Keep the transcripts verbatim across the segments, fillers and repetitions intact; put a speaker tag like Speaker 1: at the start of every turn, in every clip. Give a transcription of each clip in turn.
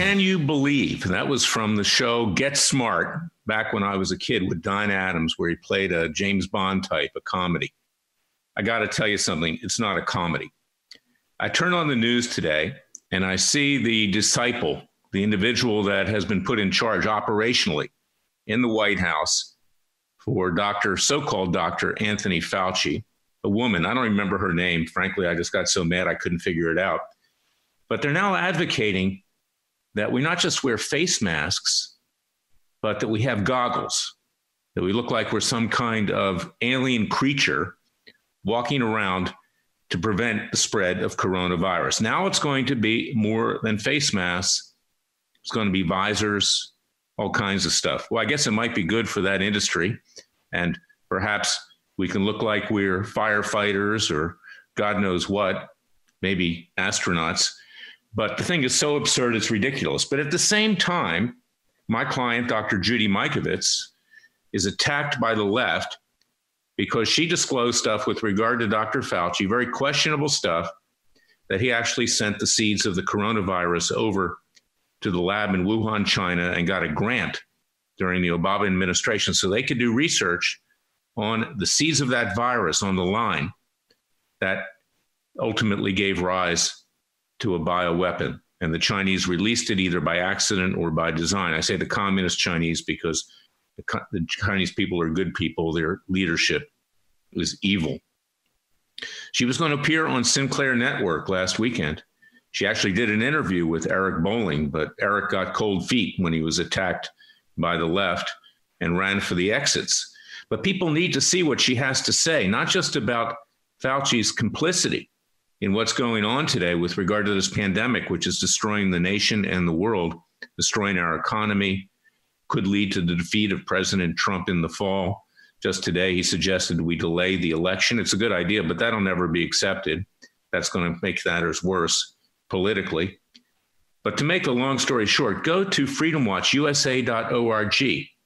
Speaker 1: Can You Believe? And that was from the show Get Smart, back when I was a kid with Don Adams, where he played a James Bond type, a comedy. I got to tell you something, it's not a comedy. I turn on the news today and I see the disciple, the individual that has been put in charge operationally in the White House for Doctor so-called Doctor Anthony Fauci, a woman. I don't remember her name. Frankly, I just got so mad I couldn't figure it out. But they're now advocating that we not just wear face masks, but that we have goggles, that we look like we're some kind of alien creature walking around to prevent the spread of coronavirus. Now it's going to be more than face masks. It's going to be visors, all kinds of stuff. Well, I guess it might be good for that industry. And perhaps we can look like we're firefighters or God knows what, maybe astronauts. But the thing is so absurd, it's ridiculous. But at the same time, my client, Doctor Judy Mikovits, is attacked by the left because she disclosed stuff with regard to Doctor Fauci, very questionable stuff, that he actually sent the seeds of the coronavirus over to the lab in Wuhan, China, and got a grant during the Obama administration so they could do research on the seeds of that virus on the line that ultimately gave rise to a bioweapon. And the Chinese released it either by accident or by design. I say the communist Chinese because the, the Chinese people are good people. Their leadership is evil. She was going to appear on Sinclair Network last weekend. She actually did an interview with Eric Bolling, but Eric got cold feet when he was attacked by the left and ran for the exits. But people need to see what she has to say, not just about Fauci's complicity in what's going on today with regard to this pandemic, which is destroying the nation and the world, destroying our economy, could lead to the defeat of President Trump in the fall. Just today, he suggested we delay the election. It's a good idea, but that'll never be accepted. That's going to make matters worse politically. But to make a long story short, go to freedom watch U S A dot org.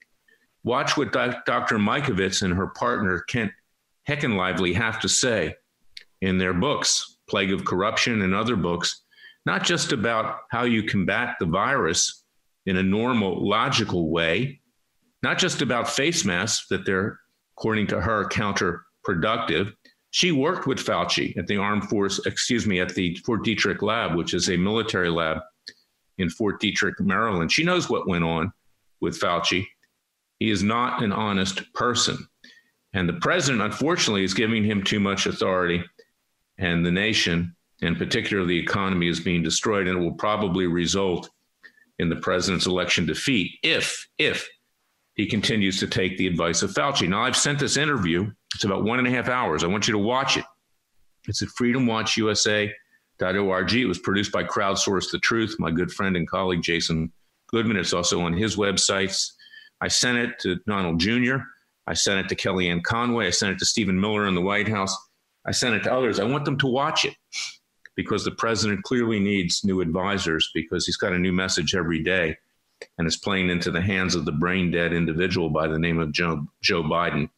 Speaker 1: Watch what Doctor Mikovits and her partner, Kent Heckenlively, have to say in their books, Plague of Corruption and other books, not just about how you combat the virus in a normal, logical way, not just about face masks that they're, according to her, counterproductive. She worked with Fauci at the Armed Force, excuse me, at the Fort Detrick Lab, which is a military lab in Fort Detrick, Maryland. She knows what went on with Fauci. He is not an honest person. And the president, unfortunately, is giving him too much authority. And the nation, and particularly the economy, is being destroyed, and it will probably result in the president's election defeat if, if he continues to take the advice of Fauci. Now, I've sent this interview. It's about one and a half hours. I want you to watch it. It's at freedom watch U S A dot org. It was produced by Crowdsource the Truth, my good friend and colleague, Jason Goodman. It's also on his websites. I sent it to Donald Junior I sent it to Kellyanne Conway. I sent it to Stephen Miller in the White House. I sent it to others. I want them to watch it because the president clearly needs new advisors because he's got a new message every day and is playing into the hands of the brain dead individual by the name of Joe, Joe Biden.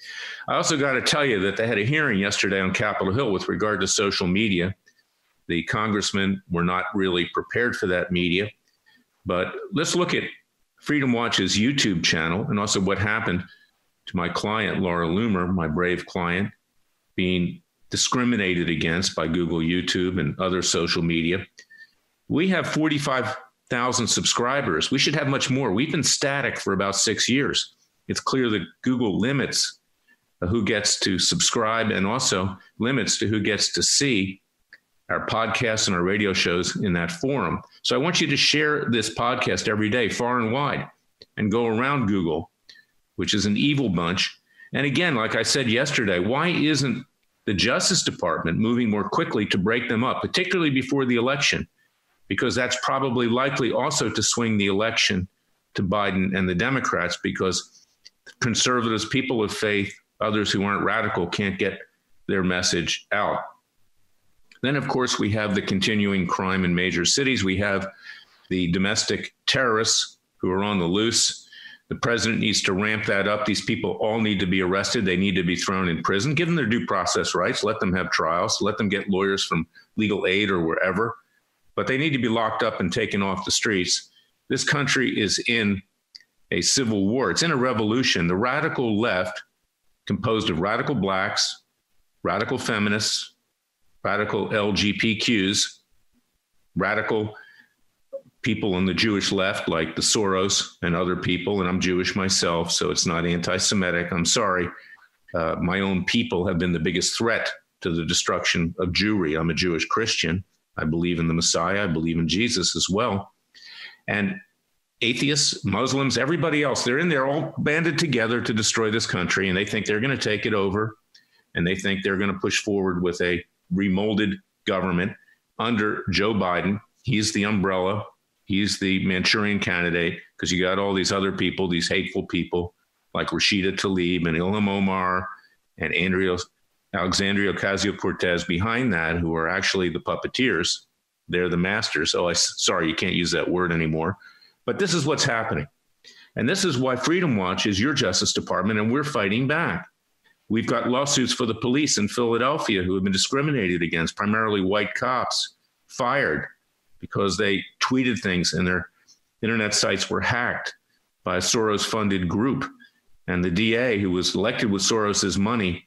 Speaker 1: I also got to tell you that they had a hearing yesterday on Capitol Hill with regard to social media. The congressmen were not really prepared for that media, but let's look at Freedom Watch's YouTube channel and also what happened to my client, Laura Loomer, my brave client, being discriminated against by Google, YouTube, and other social media. We have forty-five thousand subscribers. We should have much more. We've been static for about six years. It's clear that Google limits who gets to subscribe and also limits to who gets to see our podcasts and our radio shows in that forum. So I want you to share this podcast every day, far and wide, and go around Google, which is an evil bunch. And again, like I said yesterday, why isn't the Justice Department moving more quickly to break them up, particularly before the election? Because that's probably likely also to swing the election to Biden and the Democrats, because conservatives, people of faith, others who aren't radical can't get their message out. Then, of course, we have the continuing crime in major cities. We have the domestic terrorists who are on the loose. The president needs to ramp that up. These people all need to be arrested. They need to be thrown in prison. Give them their due process rights. Let them have trials. Let them get lawyers from Legal Aid or wherever. but they need to be locked up and taken off the streets. This country is in a civil war. It's in a revolution. The radical left, composed of radical blacks, radical feminists, radical L G B T Qs, radical people on the Jewish left, like the Soros and other people, and I'm Jewish myself, so it's not anti-Semitic. I'm sorry. Uh, my own people have been the biggest threat to the destruction of Jewry. I'm a Jewish Christian. I believe in the Messiah. I believe in Jesus as well. And atheists, Muslims, everybody else, they're in there all banded together to destroy this country, and they think they're going to take it over, and they think they're going to push forward with a remolded government under Joe Biden. He's the umbrella. He's the Manchurian candidate, because you got all these other people, these hateful people like Rashida Tlaib and Ilham Omar and Andrea, Alexandria Ocasio-Cortez behind that, who are actually the puppeteers. They're the masters. Oh, I sorry, you can't use that word anymore. But this is what's happening. And this is why Freedom Watch is your Justice Department, and we're fighting back. We've got lawsuits for the police in Philadelphia who have been discriminated against, primarily white cops, fired because they tweeted things and their internet sites were hacked by a Soros-funded group. And the D A, who was elected with Soros's money,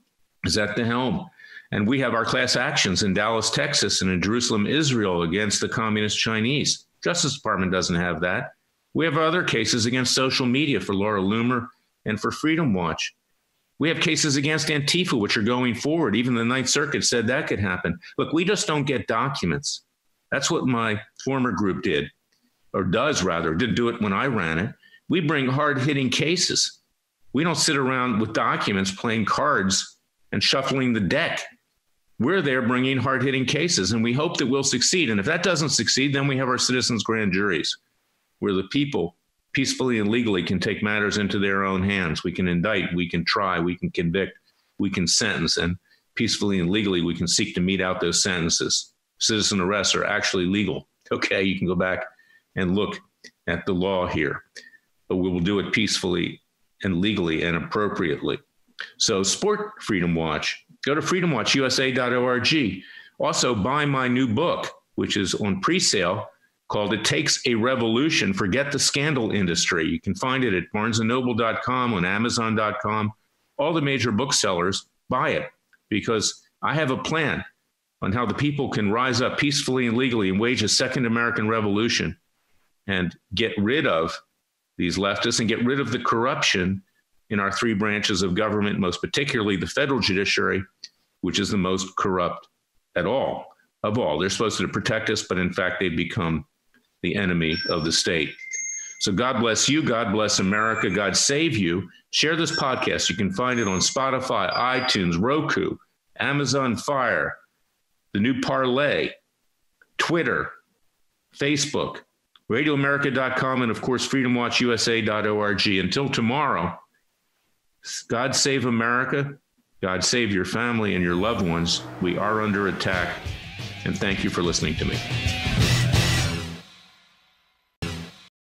Speaker 1: is at the helm. And we have our class actions in Dallas, Texas, and in Jerusalem, Israel, against the communist Chinese. Justice Department doesn't have that. We have other cases against social media for Laura Loomer and for Freedom Watch. We have cases against Antifa, which are going forward. Even the Ninth Circuit said that could happen. Look, we just don't get documents. That's what my former group did, or does rather, did do it when I ran it. We bring hard-hitting cases. We don't sit around with documents playing cards and shuffling the deck. We're there bringing hard-hitting cases, and we hope that we'll succeed. And if that doesn't succeed, then we have our citizens' grand juries, where the people peacefully and legally can take matters into their own hands. We can indict, we can try, we can convict, we can sentence, and peacefully and legally we can seek to mete out those sentences. Citizen arrests are actually legal. Okay, you can go back and look at the law here, but we will do it peacefully and legally and appropriately. So support Freedom Watch. Go to freedom watch u s a dot org. Also, buy my new book, which is on pre-sale, called It Takes a Revolution, Forget the Scandal Industry. You can find it at barnes and noble dot com, on amazon dot com, all the major booksellers. Buy it, because I have a plan on how the people can rise up peacefully and legally and wage a second American revolution and get rid of these leftists and get rid of the corruption in our three branches of government, most particularly the federal judiciary, which is the most corrupt at all, of all. They're supposed to protect us, but in fact, they've become the enemy of the state. So God bless you. God bless America. God save you. Share this podcast. You can find it on Spotify, iTunes, Roku, Amazon Fire, the new Parlay, Twitter, Facebook, radio america dot com, and of course, freedom watch u s a dot org. Until tomorrow, God save America. God save your family and your loved ones. We are under attack. And thank you for listening to me.